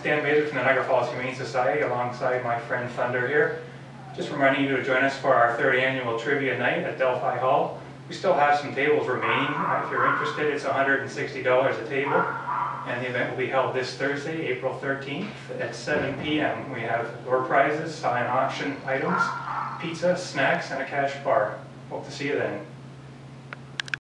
Dan Mazer from the Niagara Falls Humane Society alongside my friend Thunder here. Just reminding you to join us for our third annual Trivia Night at Delphi Hall. We still have some tables remaining. If you're interested, it's $160 a table. And the event will be held this Thursday, April 13th at 7 p.m. We have door prizes, silent auction items, pizza, snacks, and a cash bar. Hope to see you then.